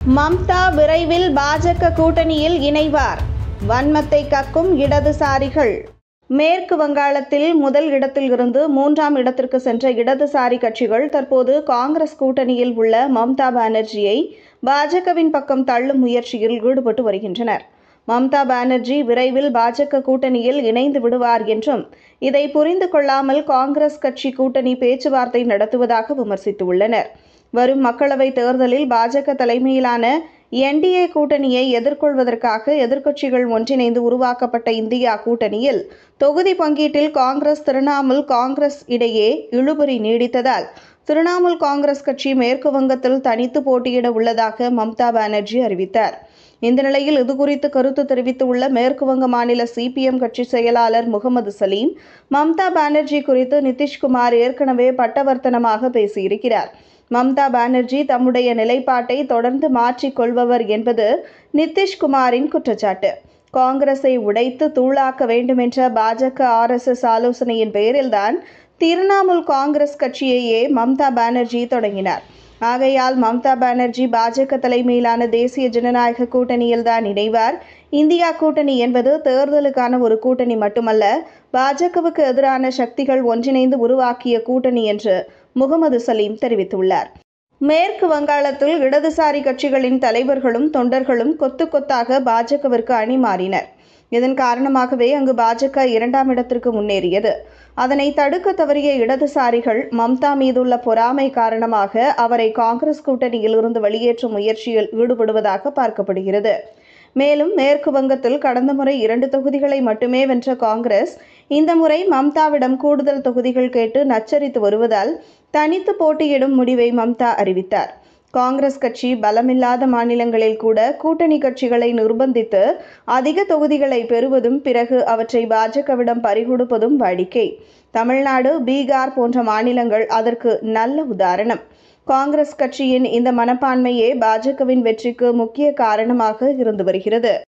மம்தா விரைவில் பாஜக கூட்டணியில் இணைவார். வன்மத்தை கக்கும் இடதுசாரிகள். மேற்கு வங்காளத்தில் முதல் இடத்தில் இருந்து 3ஆம் இடத்திற்கு சென்ற இடதுசாரி கட்சிகள் தற்போது காங்கிரஸ் கூட்டணியில் உள்ள மம்தா பானர்ஜியை பாஜகவின் பக்கம் தள்ளும் முயற்சியில் ஈடுபட்டு வருகின்றனர். மம்தா பானர்ஜி விரைவில் பாஜக கூட்டணியில் இணைந்து விடுவார் என்றும், இதை புரிந்து கொள்ளாமல் காங்கிரஸ் கட்சி கூட்டணி பேச்சுவார்த்தை நடத்துவதாக விமர்சித்துள்ளனர். வரும் மக்களவைத் தேர்தலில் பாஜக தலைமையிலான NDA கூட்டணியை எதிர்கொள்வதற்காக எதிர்க்கட்சிகள் ஒன்றிணைந்து உருவாக்கப்பட்ட இந்தியா கூட்டணியில் தொகுதி பங்கீட்டில் காங்கிரஸ், திரிணாமுல் காங்கிரஸ் இடையே இழுபறி நீடித்ததால் திரிணாமுல் காங்கிரஸ் கட்சி மேற்கு வங்கத்தில் தனித்து போட்டியிட உள்ளதாக மம்தா பானர்ஜி அறிவித்தார். இந்த நிலையில் இதுகுறித்து கருத்து தெரிவித்துள்ள மேற்கு வங்க மாநில CPM கட்சி செயலாளர் முகமது சலீம், மம்தா பானர்ஜி குறித்து நிதிஷ்குமார் ஏற்கனவே பட்டவர்த்தனமாக பேசியிருக்கிறார். மம்தா பானர்ஜி தம்முடைய நிலைப்பாட்டை தொடர்ந்து மாற்றிக் கொள்பவர் என்பது நிதிஷ்குமாரின் குற்றச்சாட்டு. காங்கிரஸை உடைத்து தூளாக்க வேண்டுமென்ற பாஜக RSS ஆலோசனையின் பெயரில்தான் திரிணாமுல் காங்கிரஸ் கட்சியையே மம்தா பானர்ஜி தொடங்கினார். ஆகையால் மம்தா பானர்ஜி பாஜக தலைமையிலான தேசிய ஜனநாயக கூட்டணியில்தான் இணைவார். இந்தியா கூட்டணி என்பது தேர்தலுக்கான ஒரு கூட்டணி மட்டுமல்ல, பாஜகவுக்கு எதிரான சக்திகள் ஒன்றிணைந்து உருவாக்கிய கூட்டணி என்று முகமது சலீம் தெரிவித்துள்ளார். மேற்கு வங்காளத்தில் இடதுசாரி கட்சிகளின் தலைவர்களும் தொண்டர்களும் கொத்து கொத்தாக பாஜகவிற்கு அணி மாறினர். இதன் காரணமாகவே அங்கு பாஜக 2ஆம் இடத்திற்கு முன்னேறியது. அதனை தடுக்க தவறிய இடதுசாரிகள் மம்தா மீதுள்ள பொறாமை காரணமாக அவரை காங்கிரஸ் கூட்டணியில் இருந்து வெளியேற்றும் முயற்சியில் ஈடுபடுவதாக பார்க்கப்படுகிறது. மேலும் மேற்கு வங்கத்தில் கடந்த முறை 2 தொகுதிகளை மட்டுமே வென்ற காங்கிரஸ் இந்த முறை மம்தாவிடம் கூடுதல் தொகுதிகள் கேட்டு நச்சரித்து வருவதால் தனித்து போட்டியிடும் முடிவை மம்தா அறிவித்தார். காங்கிரஸ் கட்சி பலமில்லாத மாநிலங்களில் கூட கூட்டணி கட்சிகளை நிர்பந்தித்து அதிக தொகுதிகளை பெறுவதும் பிறகு அவற்றை பாஜகவிடம் பறிகொடுப்பதும் வாடிக்கை. தமிழ்நாடு, பீகார் போன்ற மாநிலங்கள் அதற்கு நல்ல உதாரணம். காங்கிரஸ் கட்சியின் இந்த மனப்பான்மையே பாஜகவின் வெற்றிக்கு முக்கிய காரணமாக இருந்து வருகிறது.